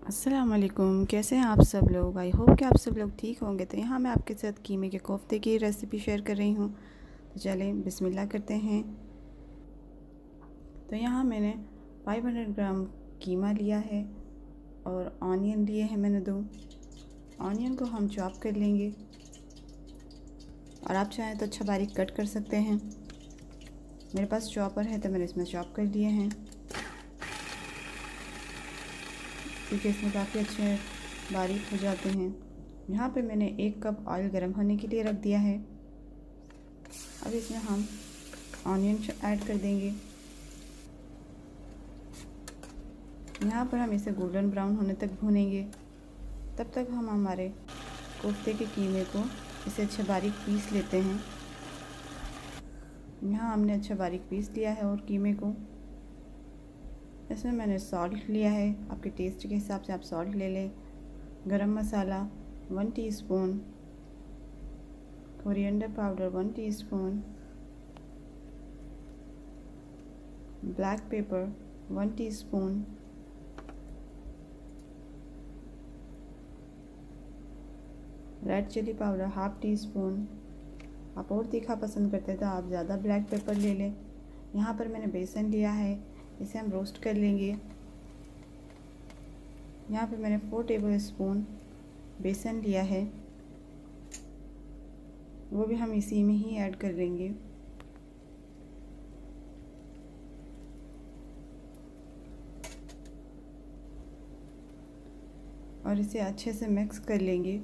अस्सलाम वालेकुम। कैसे हैं आप सब लोग? आई होप कि आप सब लोग ठीक होंगे। तो यहाँ मैं आपके साथ कीमे के कोफ्ते की रेसिपी शेयर कर रही हूँ। तो चलें बिस्मिल्लाह करते हैं। तो यहाँ मैंने 500 ग्राम कीमा लिया है और ऑनियन लिए हैं मैंने 2। ऑनियन को हम चॉप कर लेंगे और आप चाहें तो अच्छा बारीक कट कर सकते हैं। मेरे पास चॉपर है तो मैंने इसमें चॉप कर लिए हैं, क्योंकि इसमें काफ़ी अच्छे बारीक हो जाते हैं। यहाँ पे मैंने 1 कप ऑयल गर्म होने के लिए रख दिया है। अब इसमें हम ऑनियन ऐड कर देंगे। यहाँ पर हम इसे गोल्डन ब्राउन होने तक भूनेंगे। तब तक हम हमारे कोफ्ते के कीमे को इसे अच्छा बारीक पीस लेते हैं। यहाँ हमने अच्छा बारीक पीस लिया है और कीमे को इसमें मैंने सॉल्ट लिया है। आपके टेस्ट के हिसाब से आप सॉल्ट ले लें। Garam masala 1 teaspoon, coriander powder 1 teaspoon, black pepper 1 teaspoon, red chilli powder half teaspoon. आप और तीखा पसंद करते हैं तो आप ज़्यादा ब्लैक पेपर ले लें। यहाँ पर मैंने बेसन लिया है, इसे हम रोस्ट कर लेंगे। यहाँ पे मैंने 4 टेबल स्पून बेसन लिया है, वो भी हम इसी में ही ऐड कर लेंगे। और इसे अच्छे से मिक्स कर लेंगे।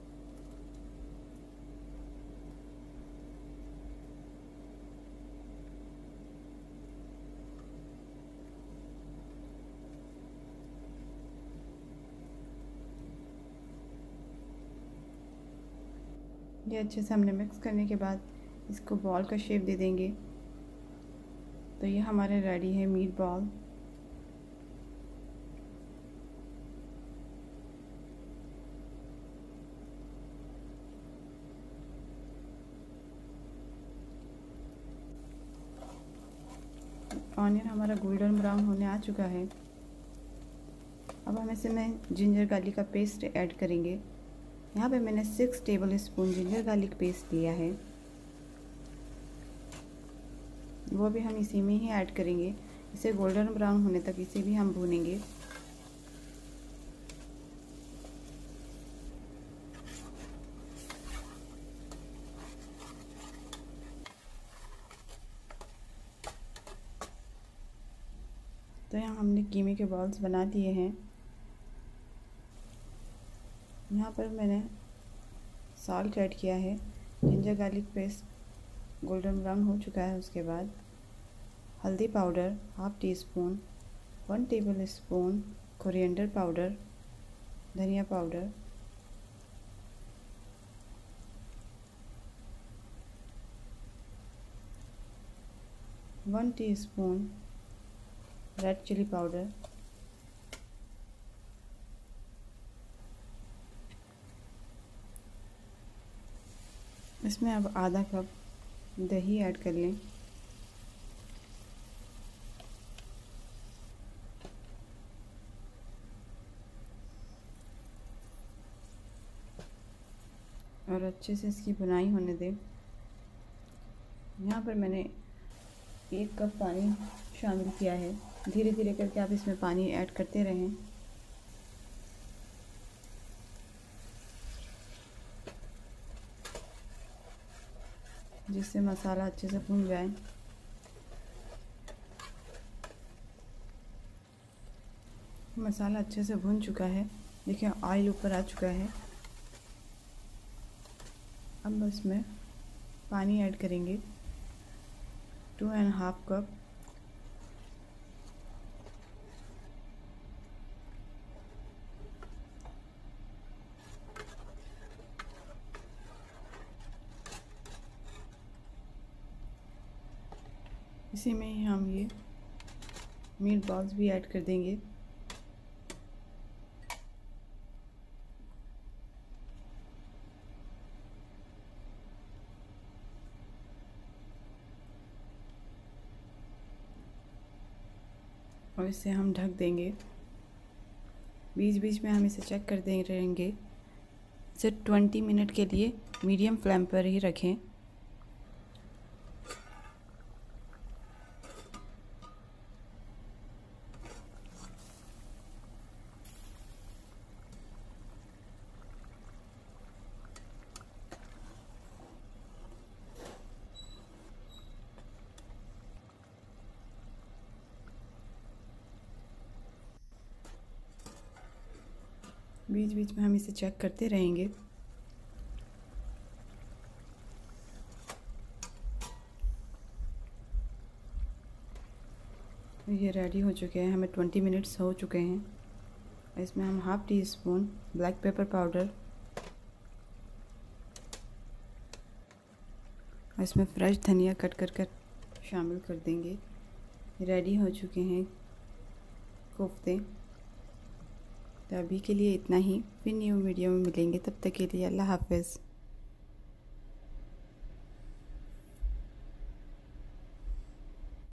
ये अच्छे से हमने मिक्स करने के बाद इसको बॉल का शेप दे देंगे। तो ये हमारे रेडी है मीट बॉल। ऑनियन हमारा गोल्डन ब्राउन होने आ चुका है। अब हम इसमें जिंजर गार्लिक का पेस्ट ऐड करेंगे। यहाँ पे मैंने 6 tablespoon ginger garlic paste लिया है, वो भी हम इसी में ही ऐड करेंगे। इसे गोल्डन ब्राउन होने तक इसे भी हम भूनेंगे। तो यहाँ हमने कीमे के बॉल्स बना दिए हैं। यहाँ पर मैंने सॉल्ट ऐड किया है। Ginger garlic paste golden brown हो चुका है। उसके बाद हल्दी powder half teaspoon, 1 tablespoon coriander powder, धनिया powder, one teaspoon red chilli powder, इसमें अब आधा कप दही ऐड कर लें। और अच्छे से इसकी बुनाई होने दें। यहाँ पर मैंने 1 कप पानी शामिल किया है। धीरे धीरे करके आप इसमें पानी ऐड करते रहें। जिससे मसाला अच्छे से भुन जाए। मसाला अच्छे से भुन चुका है। देखिए ऑयल ऊपर आ चुका है। अब इसमें पानी ऐड करेंगे 2.5 कप। इसी में ही हम ये मीट बॉल्स भी ऐड कर देंगे। और इसे हम ढक देंगे। बीच बीच में हम इसे चेक करते रहेंगे। इसे 20 मिनट के लिए मीडियम फ्लेम पर ही रखें। बीच बीच में हम इसे चेक करते रहेंगे। ये रेडी हो चुके हैं, हमें 20 मिनट्स हो चुके हैं। इसमें हम half teaspoon black pepper powder, इसमें फ्रेश धनिया कट कर शामिल कर देंगे। रेडी हो चुके हैं कोफ्ते। तो अभी के लिए इतना ही, फिर न्यू वीडियो में मिलेंगे, तब तक के लिए अल्लाह हाफ़िज़।